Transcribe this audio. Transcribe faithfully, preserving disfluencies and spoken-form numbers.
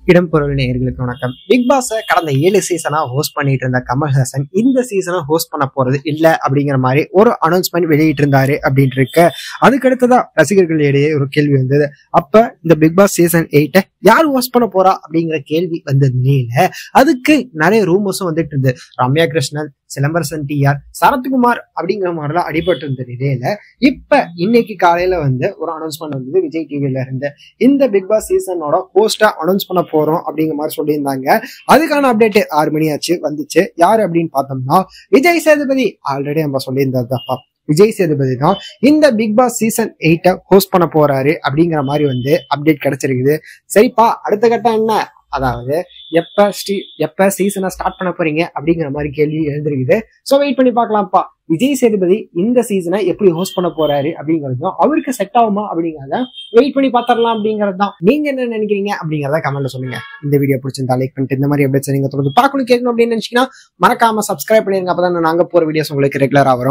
இடம் பொருள் நேயர்களுக்கு வணக்கம். பிக் பாஸ் கடந்த ஏழு சீசனா ஹோஸ்ட் பண்ணிட்டு இருந்த கமல்ஹாசன் இந்த சீசனை ஹோஸ்ட் பண்ண போறது இல்ல அப்படிங்கிற மாதிரி ஒரு அனௌன்ஸ்மெண்ட் வெளியிட்டு இருந்தாரு அப்படின்னு இருக்க. அதுக்கடுத்ததா ரசிகர்களிடையே ஒரு கேள்வி வந்தது. அப்ப இந்த பிக் பாஸ் சீசன் எயிட்ட யார் ஹோஸ்ட் பண்ண போறா அப்படிங்கிற கேள்வி வந்த நிலையில அதுக்கு நிறைய ரூமர்ஸும் வந்துட்டு இருந்து. ரம்யா கிருஷ்ணன், சிலம்பரசன் டி ஆர், சரத்குமார் அப்படிங்கிற மாதிரிலாம் அடிபட்டு இருந்த நிலையில இப்ப இன்னைக்கு காலையில வந்து ஒரு அனௌன்ஸ்மெண்ட் வந்தது விஜய் டிவில இருந்து. இந்த பிக் பாஸ் சீசனோட ஹோஸ்டா அனௌன்ஸ் பண்ண போறோம் அப்படிங்கிற மாதிரி சொல்லியிருந்தாங்க. அதுக்கான அப்டேட் ஆறு மணி ஆச்சு வந்துச்சு. யாரு அப்படின்னு பார்த்தோம்னா விஜய் சேதுபதி. ஆல்ரெடி நம்ம சொல்லியிருந்ததுப்பா, விஜய் சேதுபதி தான் இந்த பிக் பாஸ் சீசன் எயிட்ட ஹோஸ்ட் பண்ண போறாரு அப்படிங்கிற மாதிரி வந்து அப்டேட் கிடைச்சிருக்குது. சரிப்பா, அடுத்த கட்டம் என்ன, அதாவது எப்ப ஸ்ரீ எப்ப சீசனை ஸ்டார்ட் பண்ண போறீங்க அப்படிங்கிற மாதிரி கேள்வி எழுந்திருக்குது. சோ வெயிட் பண்ணி பார்க்கலாம்ப்பா. விஜய் சேதுபதி இந்த சீசனை எப்படி ஹோஸ்ட் பண்ண போறாரு அப்படிங்கறதும் அவருக்கு செட் ஆகுமா அப்படிங்கறத வெயிட் பண்ணி பாத்திரலாம் அப்படிங்கறது தான். நீங்க என்ன நினைக்கிறீங்க அப்படிங்கறத கமெண்ட்ல சொல்லுங்க. இந்த வீடியோ பிடிச்சிருந்தா லைக் பண்ணிட்டு இந்த மாதிரி அப்டேட்ஸ் நீங்க தொடர்ந்து பார்க்கணும் கேட்கணும் அப்படின்னு நினைச்சீங்கன்னா மறக்காம சப்ஸ்கிரைப் பண்ணிருங்க. அப்பதான் நாங்க போற வீடியோஸ் உங்களுக்கு ரெகுலரா வரும்.